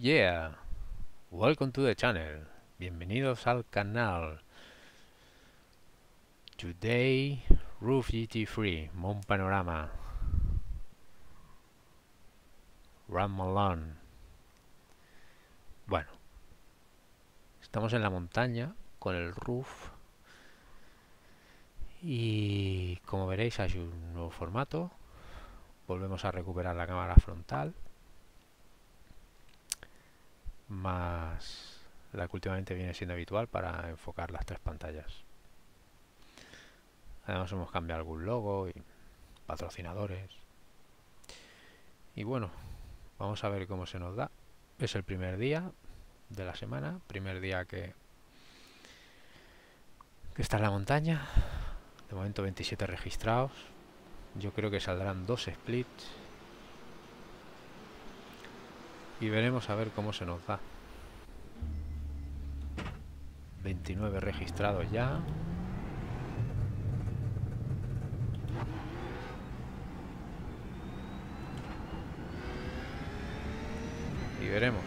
Yeah, welcome to the channel. Bienvenidos al canal. Today, Roof GT3, Mon Panorama. Run Malone. Bueno, estamos en la montaña con el roof. Y como veréis hay un nuevo formato. Volvemos a recuperar la cámara frontal. Más la que últimamente viene siendo habitual para enfocar las tres pantallas. Además hemos cambiado algún logo y patrocinadores. Y bueno, vamos a ver cómo se nos da. Es el primer día de la semana, primer día que está en la montaña. De momento 27 registrados. Yo creo que saldrán 2 splits. Y veremos a ver cómo se nos da. 29 registrados ya. Y veremos.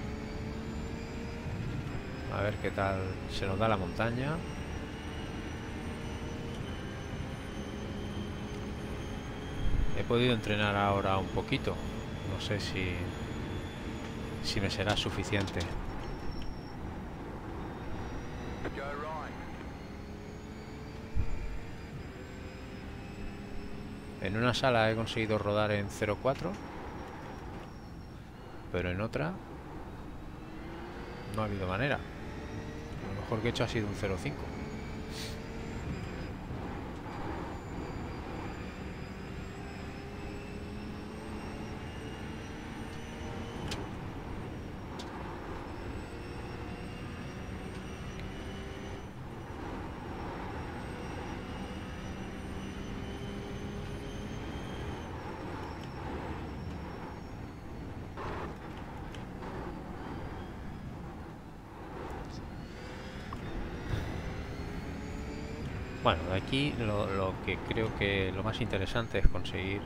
A ver qué tal se nos da la montaña. He podido entrenar ahora un poquito. No sé si me será suficiente. En una sala he conseguido rodar en 0,4, pero en otra no ha habido manera. Lo mejor que he hecho ha sido un 0,5. Bueno, de aquí lo que creo que lo más interesante es conseguir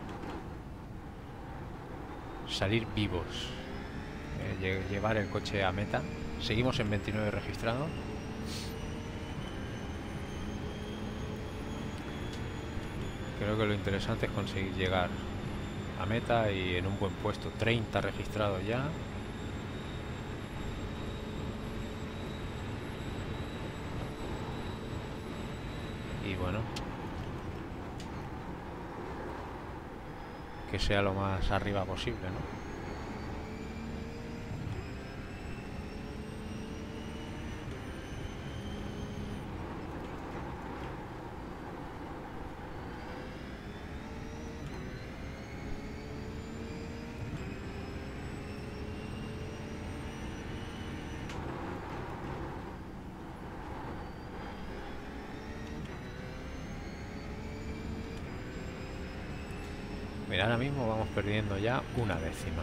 salir vivos, llevar el coche a meta. Seguimos en 29 registrados. Creo que lo interesante es conseguir llegar a meta y en un buen puesto. 30 registrados ya. Y bueno, que sea lo más arriba posible, ¿no? Mira, ahora mismo vamos perdiendo ya una décima.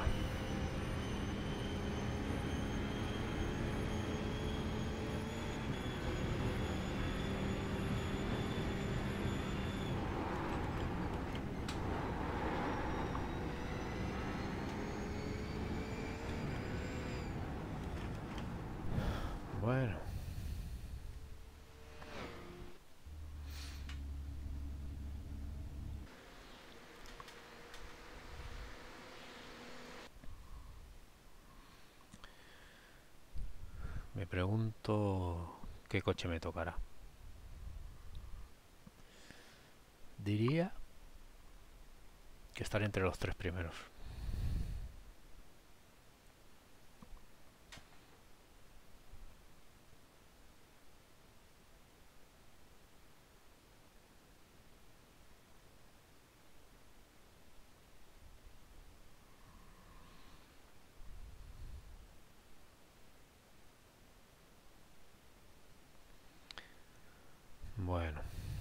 Bueno. Me pregunto qué coche me tocará. Diría que estaré entre los 3 primeros. Bueno.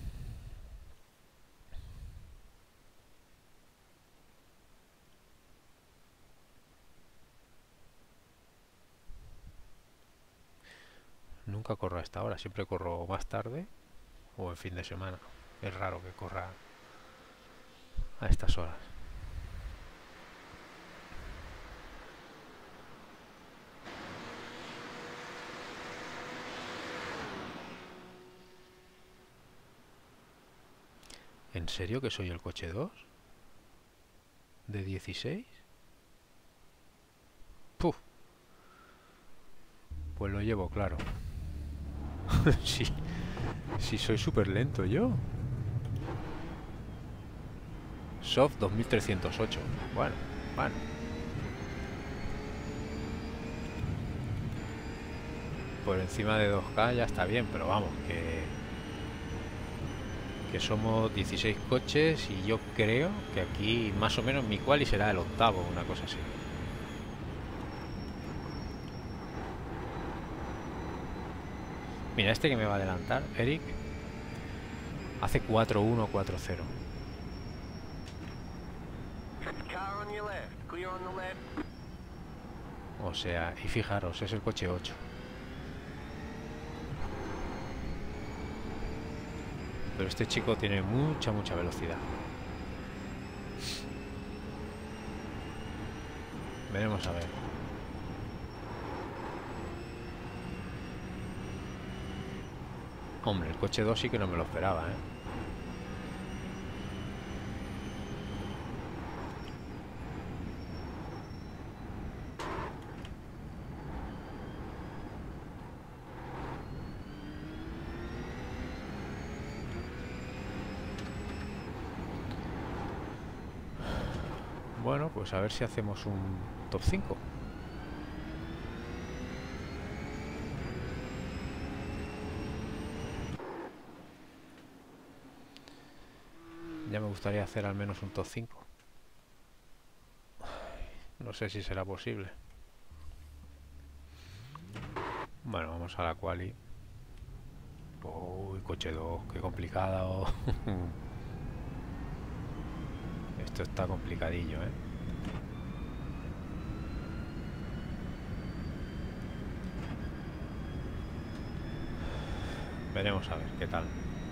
Nunca corro a esta hora, siempre corro más tarde o en fin de semana. Es raro que corra a estas horas. ¿En serio que soy el coche 2? ¿De 16? ¡Puf! Pues lo llevo claro. Sí, sí soy súper lento yo. Soft 2308. Bueno, bueno. Por encima de 2K ya está bien, pero vamos, que somos 16 coches y yo creo que aquí más o menos mi quali será el octavo, una cosa así. Mira, este que me va a adelantar, Eric, hace 4-1-4-0. O sea, y fijaros, es el coche 8. Pero este chico tiene mucha velocidad. Veremos a ver. Hombre, el coche 2 sí que no me lo esperaba, ¿eh? Bueno, pues a ver si hacemos un top 5. Ya me gustaría hacer al menos un top 5. No sé si será posible. Bueno, vamos a la quali. Uy, coche 2, qué complicado. Esto está complicadillo, ¿eh? Veremos a ver qué tal.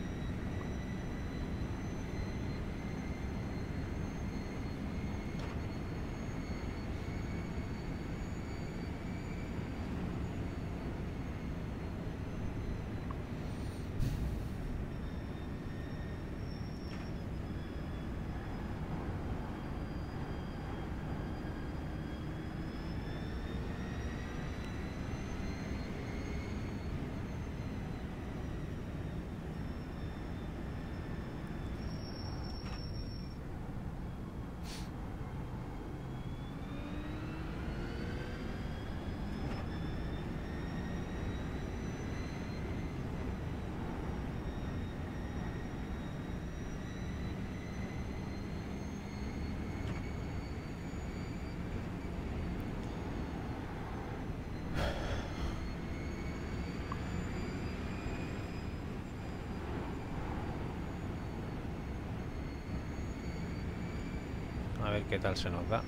A ver qué tal se nos da.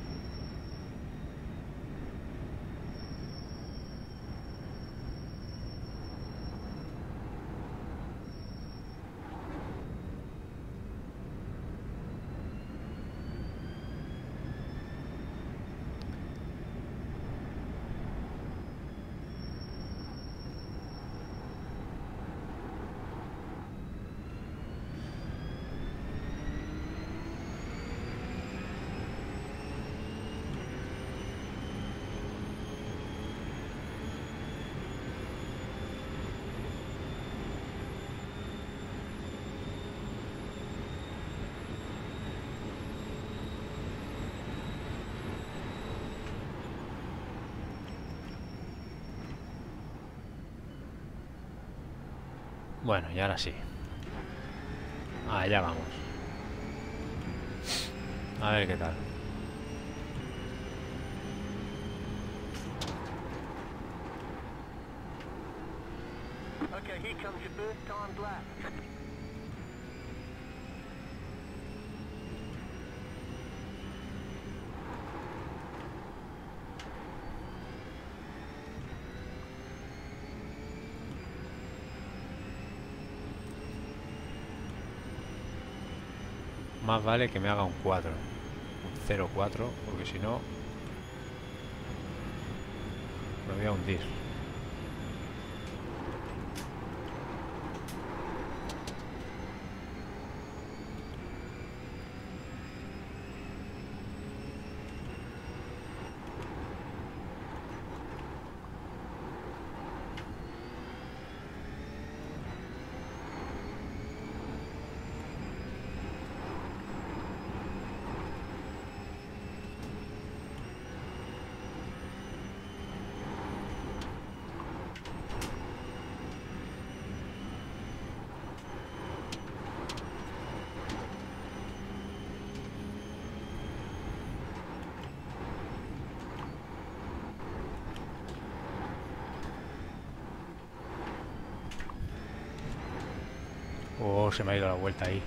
Bueno, y ahora sí. Allá vamos. A ver qué tal. Okay, here comes your first time lap. Más vale que me haga un 4. Un 0-4, porque si no me voy a hundir. Oh, se me ha ido la vuelta ahí.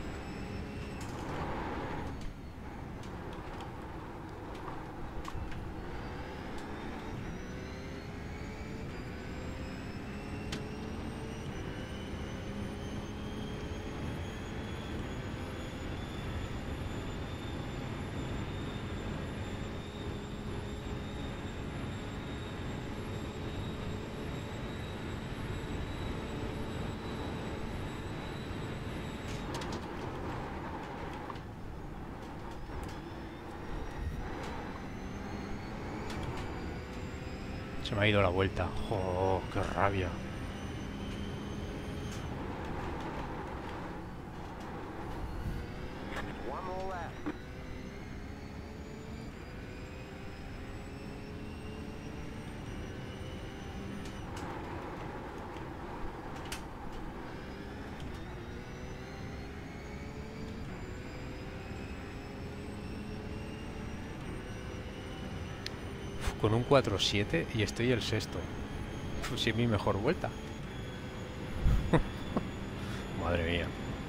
Se me ha ido la vuelta. ¡Oh, qué rabia! One more lap. Con un 4.7 y estoy el sexto. Pues sí, es mi mejor vuelta. Madre mía.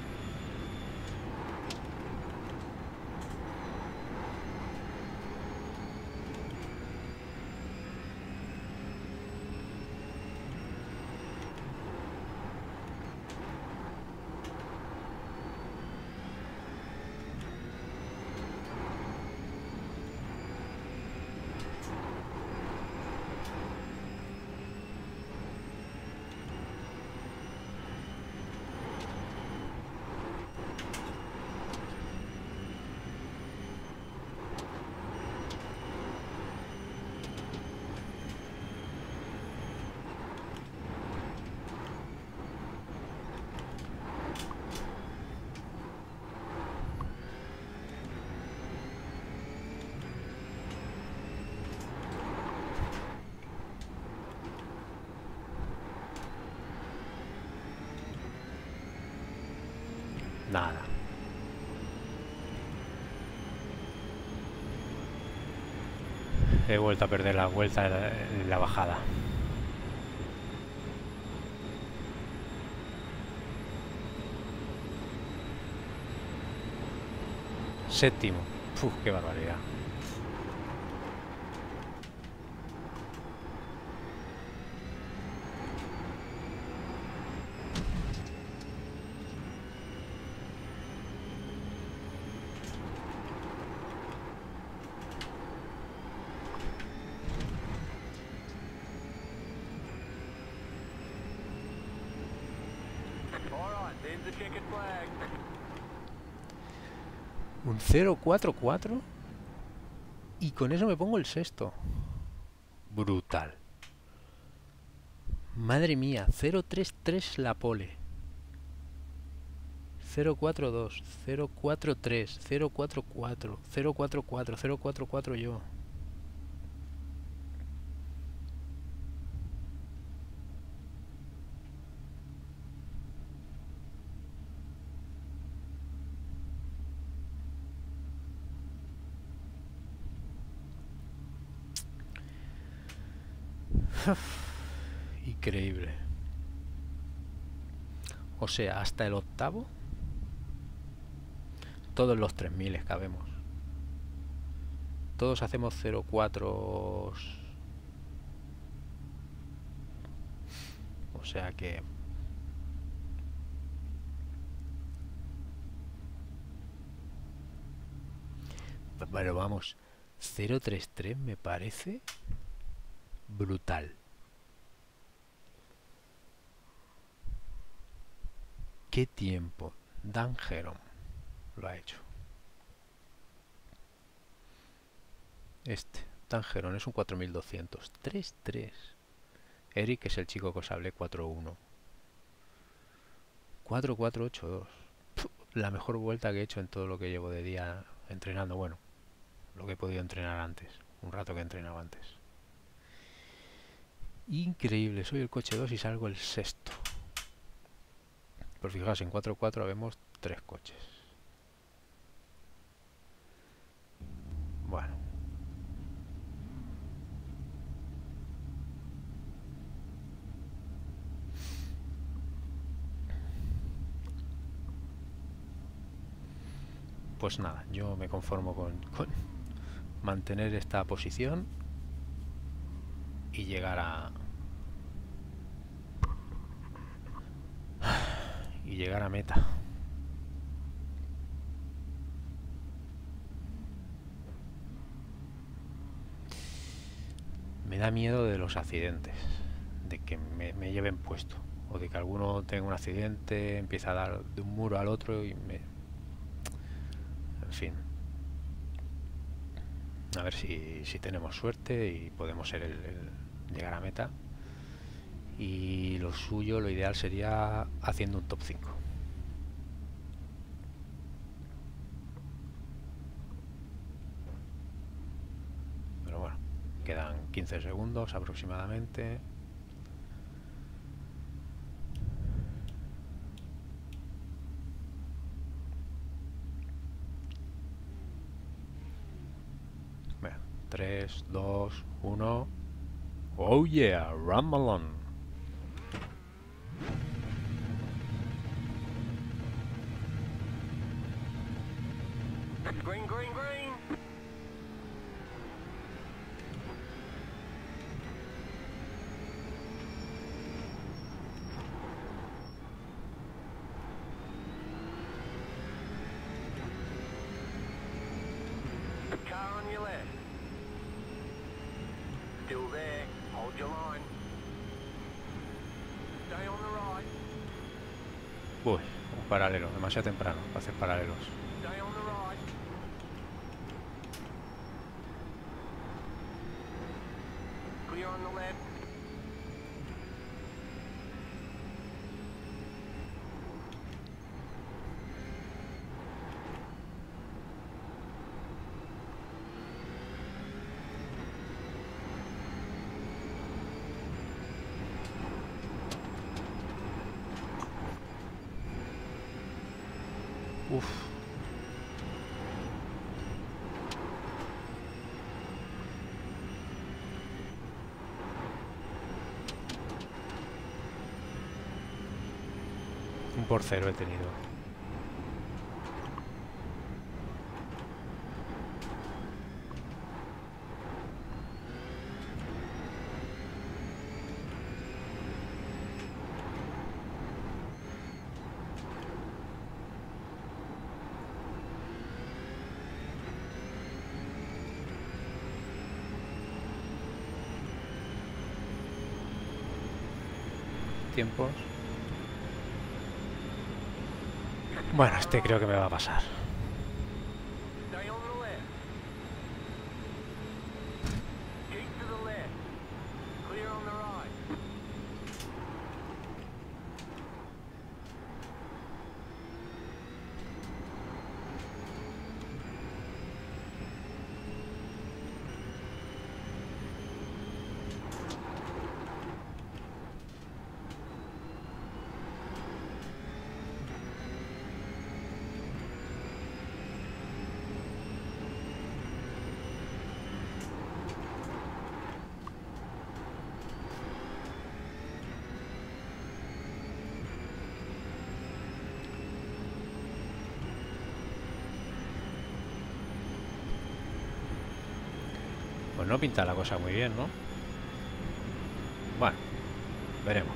Nada. He vuelto a perder la vuelta en la bajada. Séptimo. Uf, qué barbaridad. All right, there's the checkered flag. Un 0.44 y con eso me pongo el sexto. Brutal. Madre mía, 0.33 la pole. 0.42, 0.43, 0.44, 0.44, 0.44 yo. Increíble. O sea, hasta el octavo, todos los 3000 cabemos. Todos hacemos 0.4. O sea que... Bueno, vamos. 0.33 me parece brutal. ¿Qué tiempo? Dan Heron lo ha hecho. Dan Heron es un 4200. 3.3. Eric es el chico que os hablé, 4.1. 4.482. La mejor vuelta que he hecho en todo lo que llevo de día entrenando. Bueno, lo que he podido entrenar antes. Un rato que entrenaba antes. Increíble, soy el coche 2 y salgo el sexto. Pues fijaos, en 4.4 vemos 3 coches. Bueno. pues nada, yo me conformo con mantener esta posición y llegar a meta. Me da miedo de los accidentes, de que me lleven puesto, o de que alguno tenga un accidente, empiece a dar de un muro al otro y me... En fin. A ver si tenemos suerte y podemos ser llegar a meta. Y lo suyo, lo ideal sería haciendo un top 5. Pero bueno, quedan 15 segundos aproximadamente. Bueno, 3, 2, 1. Oh yeah, Ramalon. Green, green, green. Car on your left. Still there. Hold your line. Stay on the right. Uy, un paralelo, demasiado temprano para hacer paralelos. Stay on the right. Clear on the left. Uf. Un por cero he tenido. Tiempos. Bueno, este creo que me va a pasar. Stay on the left. Keep to the left. Clear on the right. Pues no pinta la cosa muy bien, ¿no? Bueno, veremos.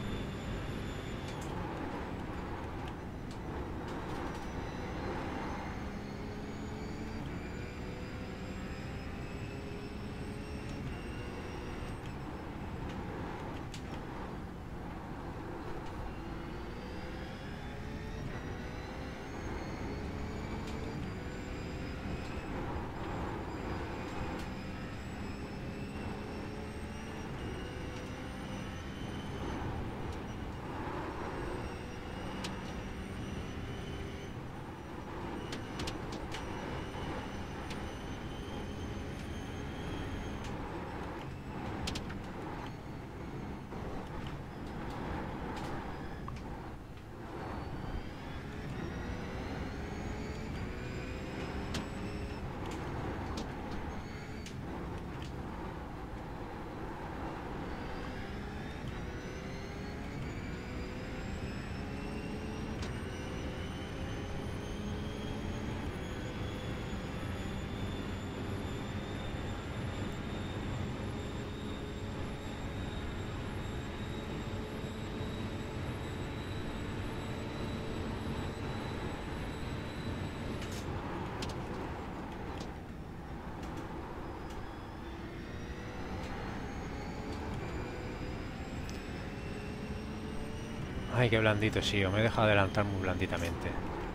Ay, qué blandito, sí, o me he dejado adelantar muy blanditamente.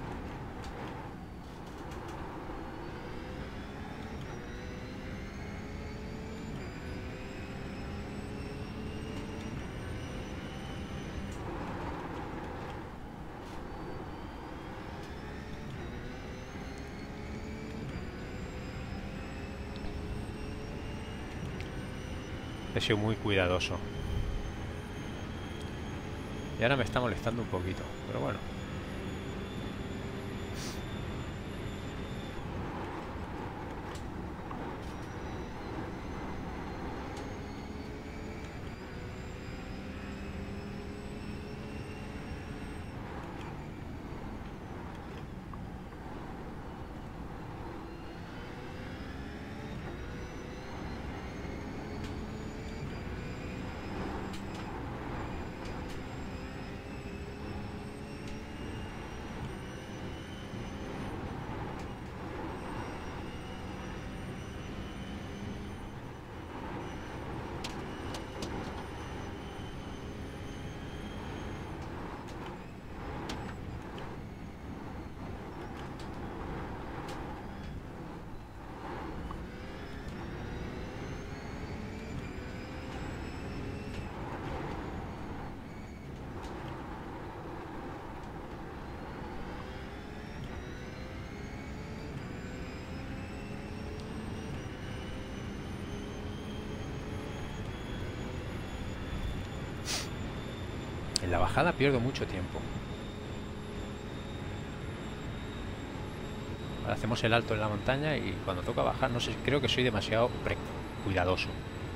He sido muy cuidadoso. Y ahora me está molestando un poquito, pero bueno. En la bajada pierdo mucho tiempo. Ahora hacemos el alto en la montaña y cuando toca bajar, no sé, creo que soy demasiado cuidadoso.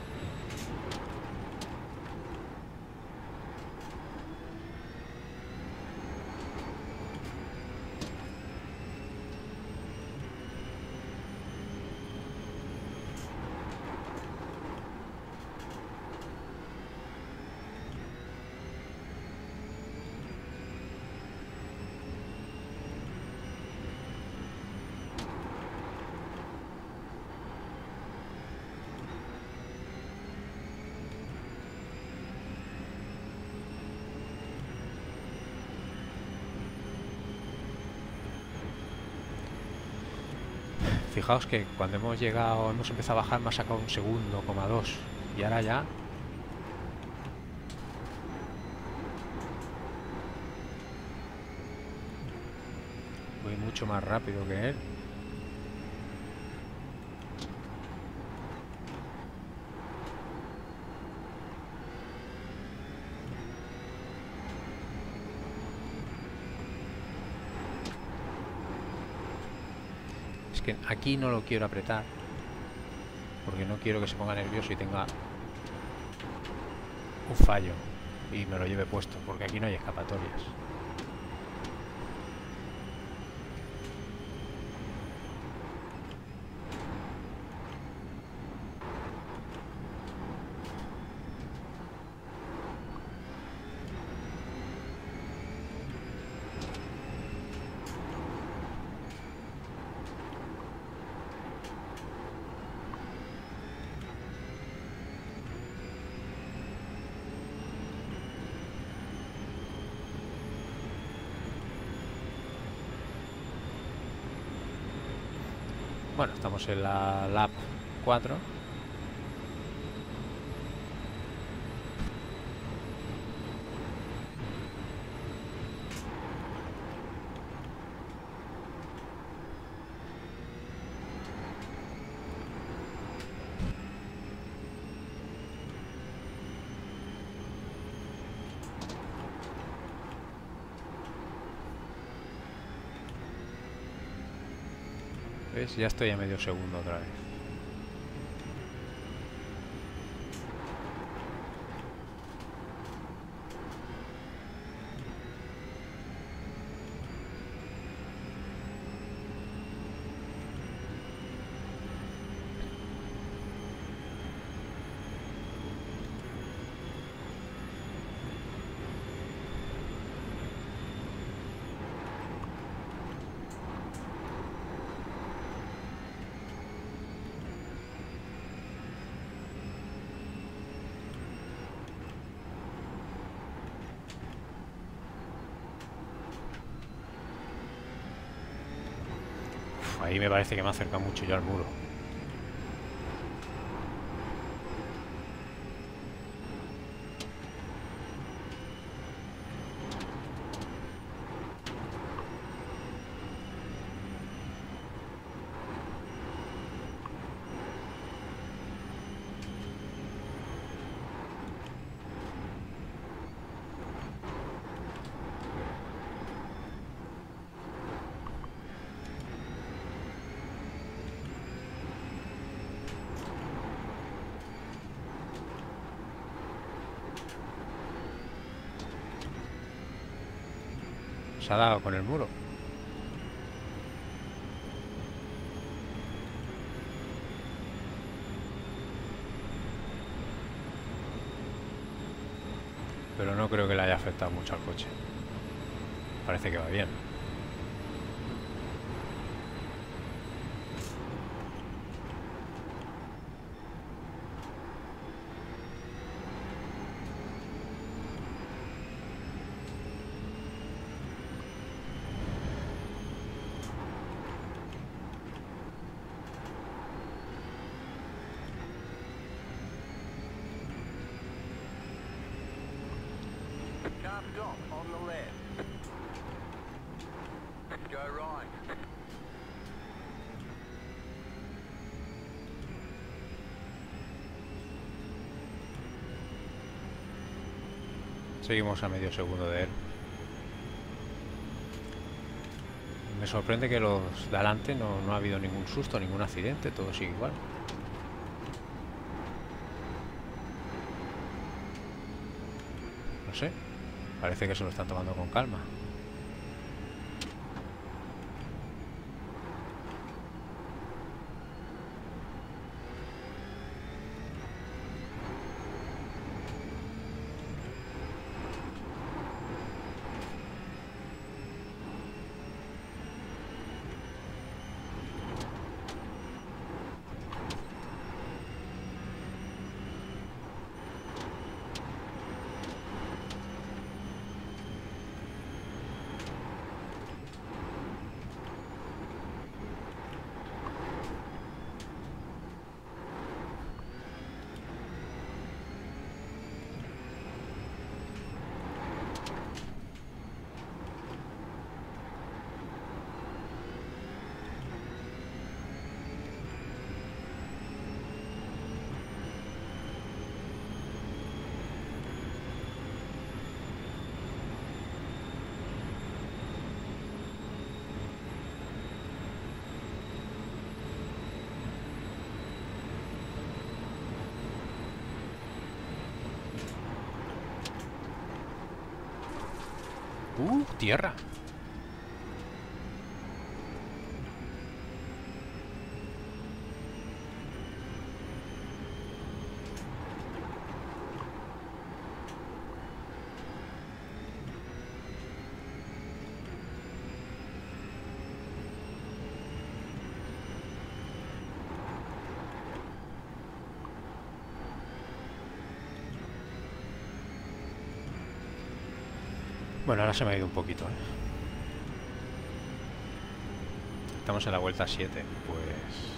Fijaos que cuando hemos llegado, hemos empezado a bajar, me ha sacado un segundo, coma dos. Y ahora ya... voy mucho más rápido que él. Es que aquí no lo quiero apretar porque no quiero que se ponga nervioso y tenga un fallo y me lo lleve puesto, porque aquí no hay escapatorias. Bueno, estamos en la lap 4. ¿Ves? Ya estoy a medio segundo otra vez. Ahí me parece que me acerca mucho ya al muro. Se ha dado con el muro. Pero no creo que le haya afectado mucho al coche. Parece que va bien. Car stop on the left. Go right. Seguimos a medio segundo de él. Me sorprende que los de adelante no ha habido ningún susto, ningún accidente, todo sigue igual. No sé, parece que se lo están tomando con calma. Tierra. Bueno, ahora se me ha ido un poquito, ¿eh? Estamos en la vuelta 7, pues...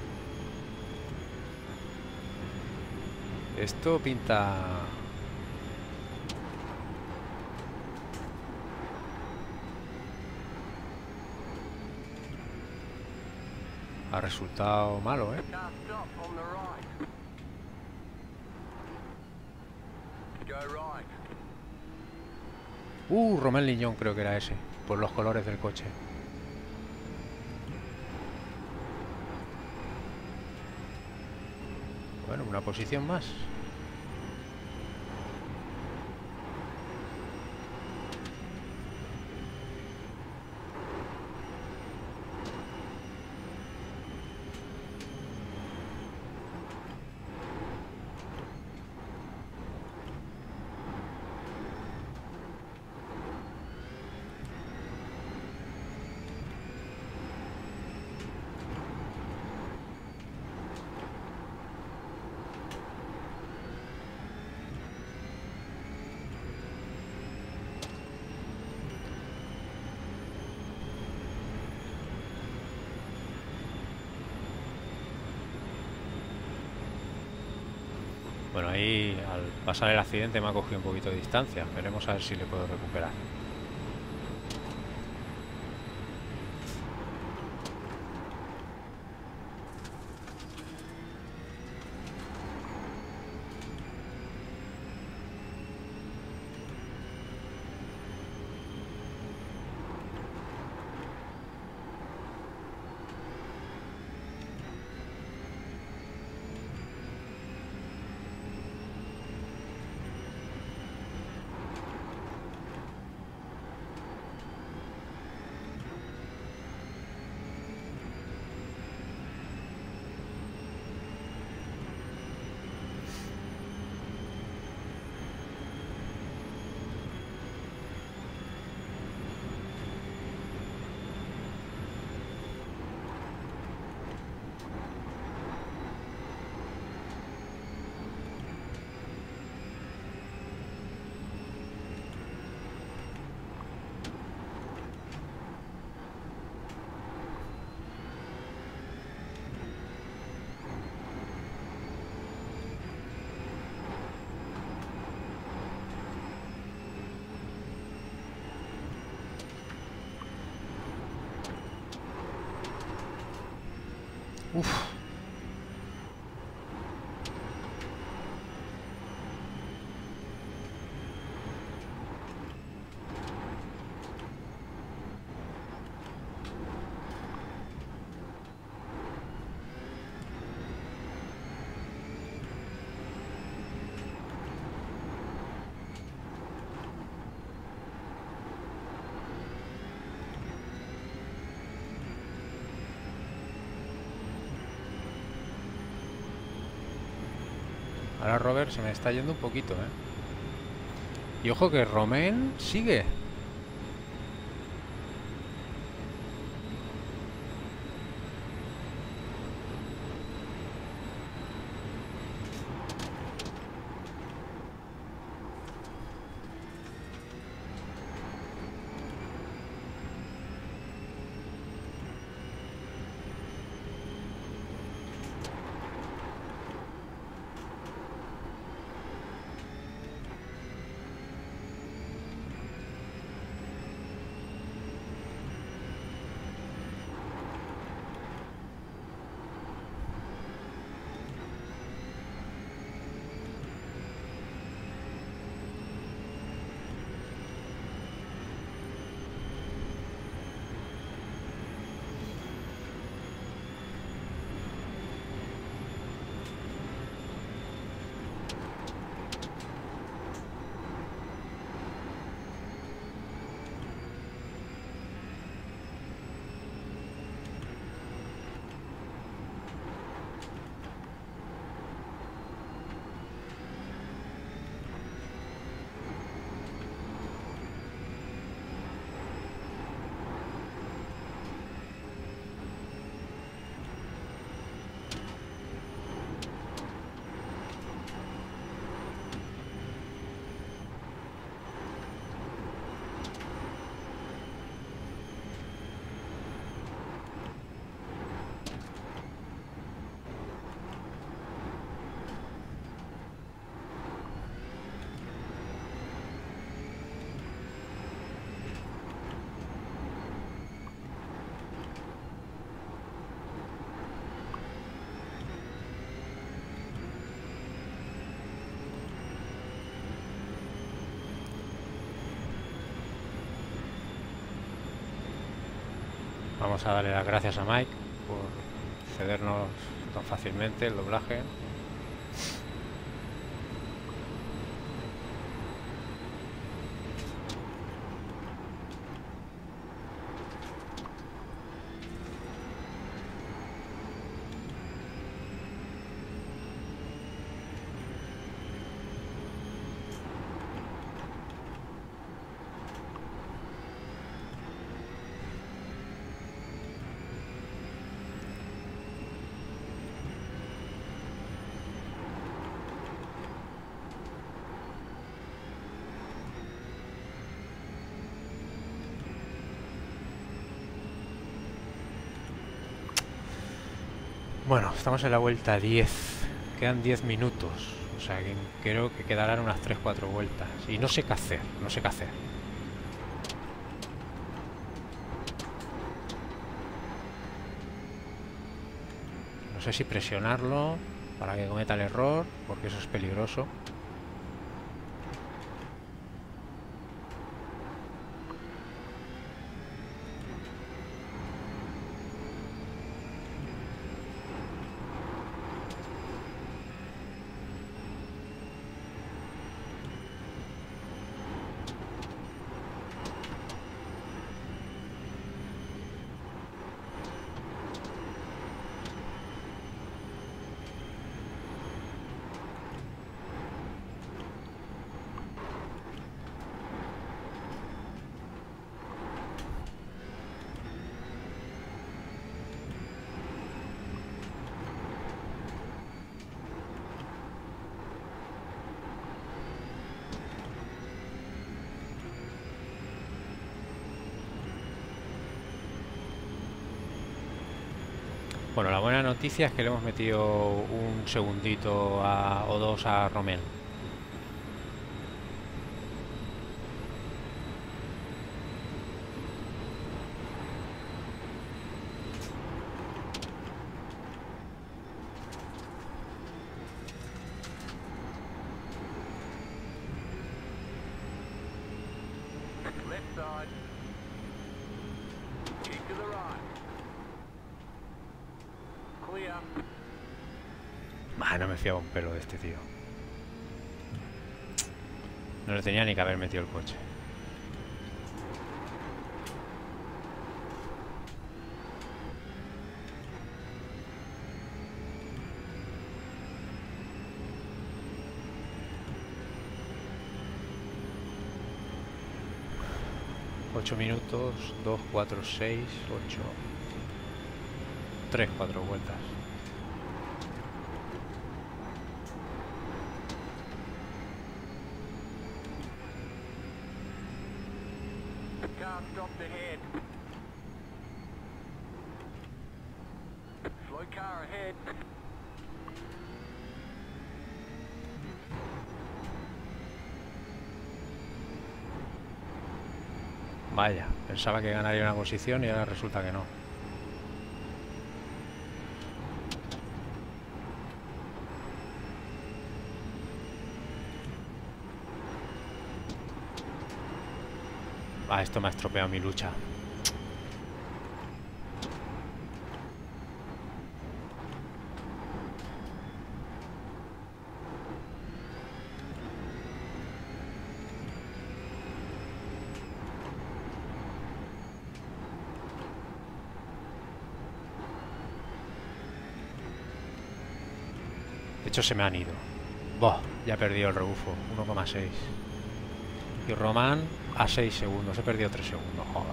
Esto pinta... Ha resultado malo, ¿eh? Car stop on the right. Go right. Román Liñón creo que era ese, por los colores del coche. Bueno, una posición más. Bueno, ahí al pasar el accidente me ha cogido un poquito de distancia. Veremos a ver si le puedo recuperar. Uf. Ahora Robert se me está yendo un poquito, ¿eh? Y ojo que Romain sigue. Vamos a darle las gracias a Mike por cedernos tan fácilmente el doblaje. Bueno, estamos en la vuelta 10. Quedan 10 minutos. O sea que creo que quedarán unas 3-4 vueltas. Y no sé qué hacer, no sé qué hacer. No sé si presionarlo para que cometa el error, porque eso es peligroso. Bueno, la buena noticia es que le hemos metido un segundito o dos a Romel. Left side. Keep to the right. Clear. No me fiaba un pelo de este tío. No le tenía ni que haber metido el coche. Ocho minutos, 2, 4, 6, 8, 3, 4 vueltas. Car stopped ahead. Slow car ahead. Vaya, pensaba que ganaría una posición y ahora resulta que no. Esto me ha estropeado mi lucha. De hecho se me han ido. Ya he perdido el rebufo, 1,6. Y Román a 6 segundos. He perdido 3 segundos, joder.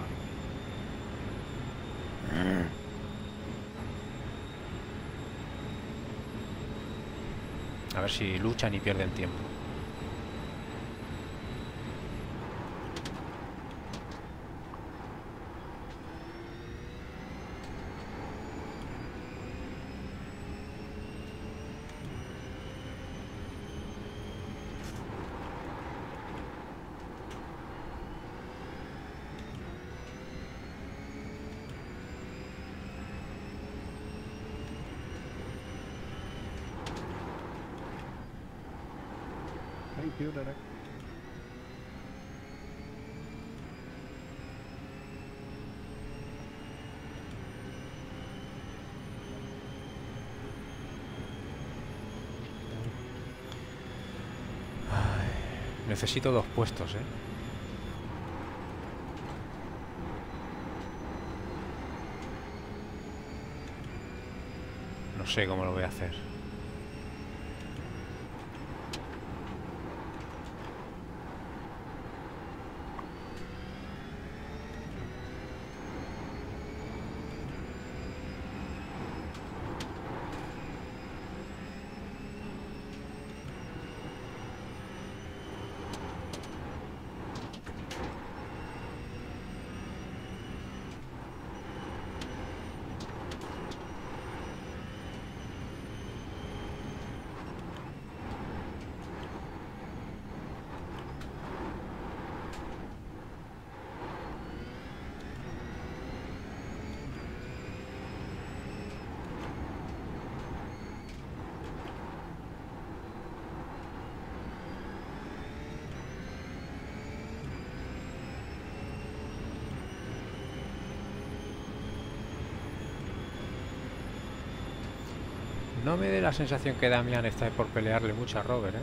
A ver si luchan y pierden tiempo. Thank you, Derek. Necesito 2 puestos, ¿eh? No sé cómo lo voy a hacer. No me dé la sensación que Damián está por pelearle mucho a Robert, ¿eh?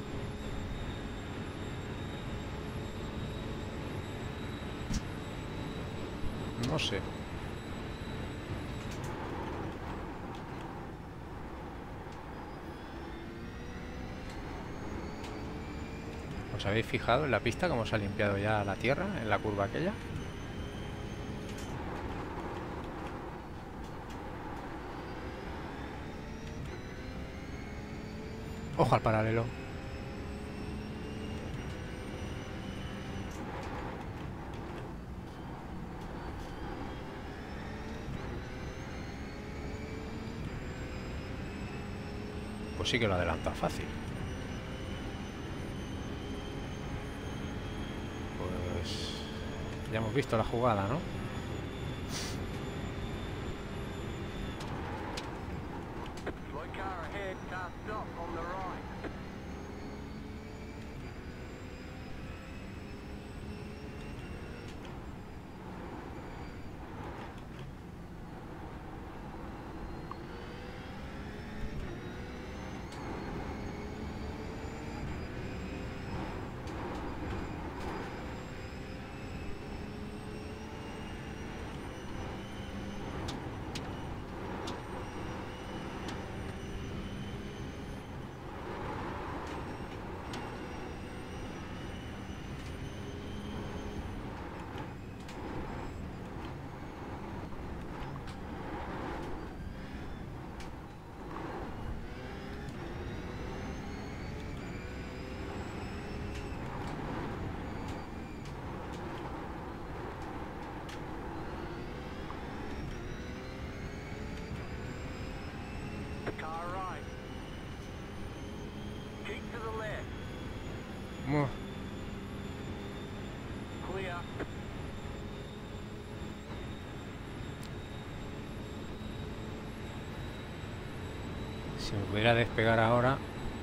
No sé. ¿Os habéis fijado en la pista cómo se ha limpiado ya la tierra en la curva aquella? Ojo al paralelo. Pues sí que lo adelanta fácil. Pues ya hemos visto la jugada, ¿no? Slow car ahead, car stop on the right. Car right. Keep to the left. Buah, Clear. si me pudiera despegar ahora.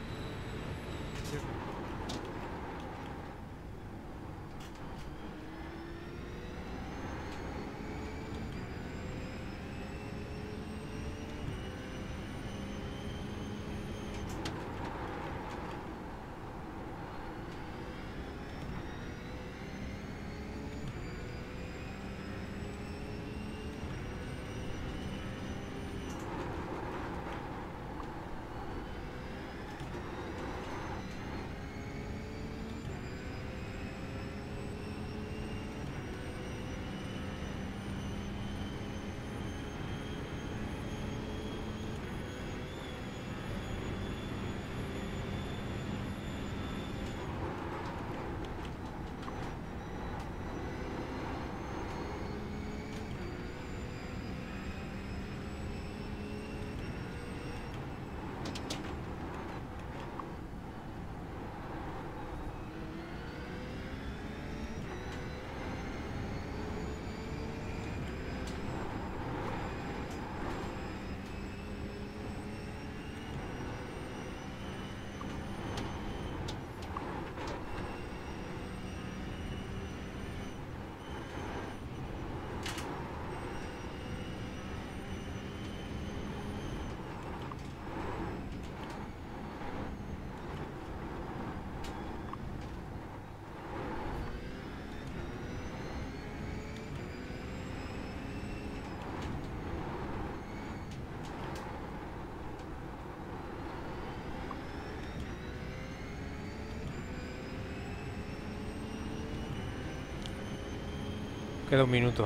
Queda un minuto.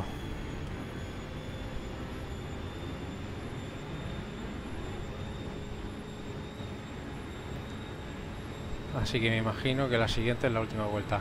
Así que me imagino que la siguiente es la última vuelta.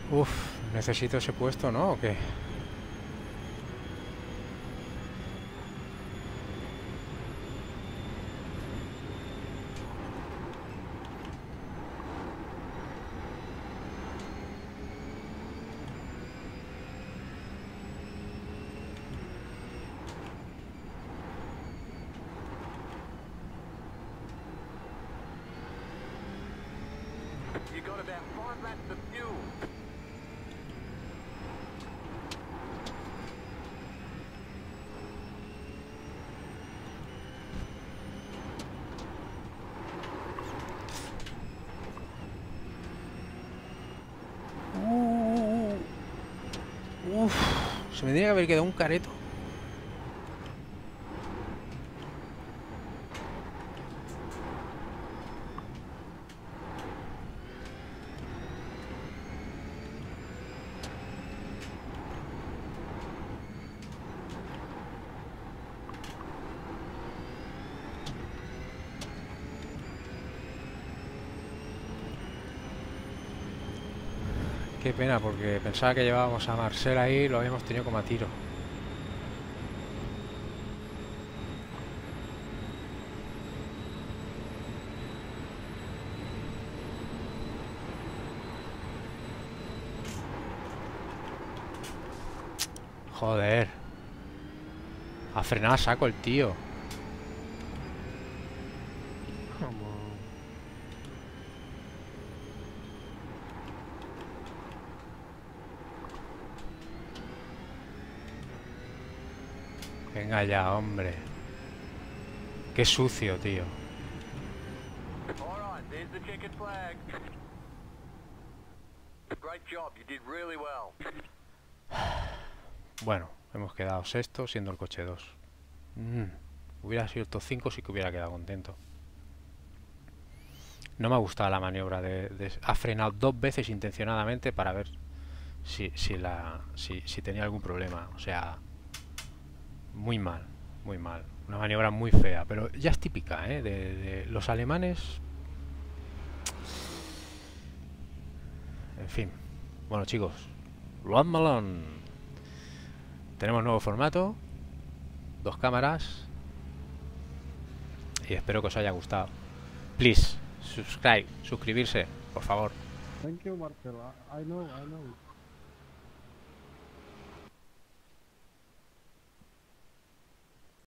Uf, necesito ese puesto, ¿no? ¿O qué? You got about 5 laps of fuel. Uf, se me tiene que haber quedado un careto. Qué pena, porque pensaba que llevábamos a Marcel ahí y lo habíamos tenido como a tiro. Joder. Ha frenado a saco el tío. Venga ya, hombre. Qué sucio, tío. All right, there's the checkered flag. Great job, you did really well. Bueno, hemos quedado sexto siendo el coche 2. Hubiera sido el top 5, sí que hubiera quedado contento. No me ha gustado la maniobra ha frenado 2 veces intencionadamente para ver si tenía algún problema. O sea, muy mal, muy mal. Una maniobra muy fea, pero ya es típica, ¿eh? De los alemanes. En fin. Bueno, chicos, Run Malone. Tenemos nuevo formato, 2 cámaras, y espero que os haya gustado. Please, suscribirse, por favor. Thank you, Marcel. I know.